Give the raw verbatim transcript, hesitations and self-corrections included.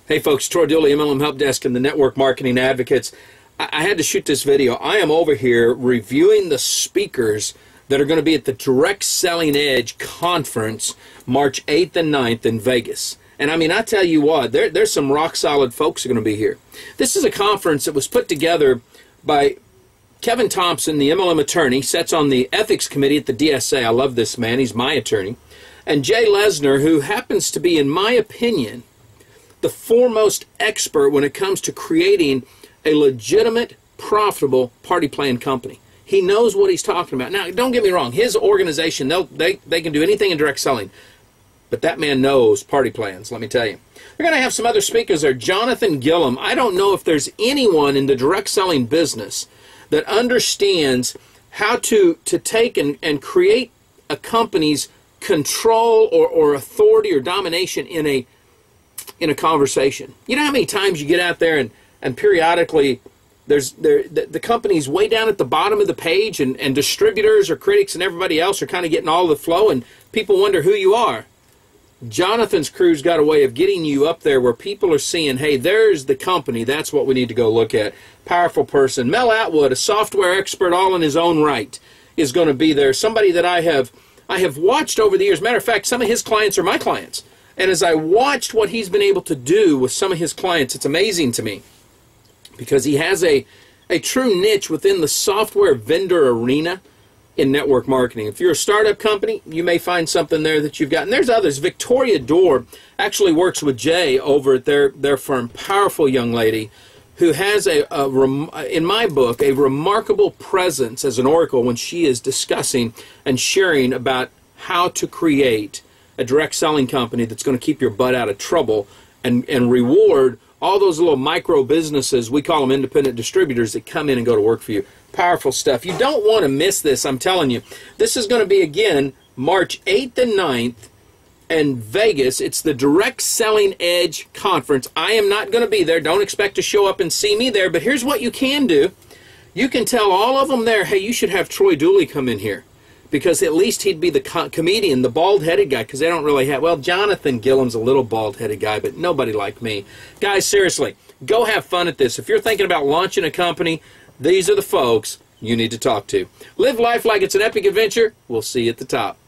Hey folks, Troy Dooley, M L M Help Desk and the Network Marketing Advocates. I, I had to shoot this video. I am over here reviewing the speakers that are going to be at the Direct Selling Edge Conference March eighth and ninth in Vegas. And I mean, I tell you what, there, there's some rock-solid folks who are going to be here. This is a conference that was put together by Kevin Thompson, the M L M attorney, sits on the ethics committee at the D S A. I love this man. He's my attorney. And Jay Lesner, who happens to be, in my opinion, the foremost expert when it comes to creating a legitimate, profitable party plan company. He knows what he's talking about. Now, don't get me wrong. His organization, they'll, they, they can do anything in direct selling. But that man knows party plans, let me tell you. We're going to have some other speakers there. Jonathan Gillum. I don't know if there's anyone in the direct selling business that understands how to, to take and, and create a company's control or, or authority or domination in a in a conversation. You know how many times you get out there and, and periodically there's there the, the company's way down at the bottom of the page and, and distributors or critics and everybody else are kind of getting all the flow and people wonder who you are. Jonathan's crew's got a way of getting you up there where people are seeing, hey, there's the company. That's what we need to go look at. Powerful person. Mel Atwood, a software expert all in his own right, is going to be there. Somebody that I have I have watched over the years. Matter of fact, some of his clients are my clients. And as I watched what he's been able to do with some of his clients, it's amazing to me because he has a, a true niche within the software vendor arena in network marketing. If you're a startup company, you may find something there that you've got. And there's others. Victoria Dorr actually works with Jay over at their, their firm. Powerful young lady who has, a, a in my book, a remarkable presence as an oracle when she is discussing and sharing about how to create a direct selling company that's going to keep your butt out of trouble and, and reward all those little micro businesses, we call them independent distributors, that come in and go to work for you. Powerful stuff. You don't want to miss this, I'm telling you. This is going to be, again, March eighth and ninth in Vegas. It's the Direct Selling Edge Conference. I am not going to be there. Don't expect to show up and see me there, but here's what you can do. You can tell all of them there, hey, you should have Troy Dooley come in here, because at least he'd be the co comedian, the bald-headed guy, because they don't really have, well, Jonathan Gillum's a little bald-headed guy, but nobody like me. Guys, seriously, go have fun at this. If you're thinking about launching a company, these are the folks you need to talk to. Live life like it's an epic adventure. We'll see you at the top.